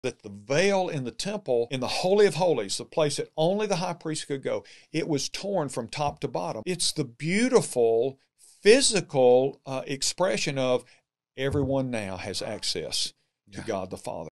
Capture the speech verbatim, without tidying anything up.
that the veil in the temple, in the Holy of Holies, the place that only the high priest could go, it was torn from top to bottom. It's the beautiful physical uh, expression of everyone now has access to Yeah. God the Father.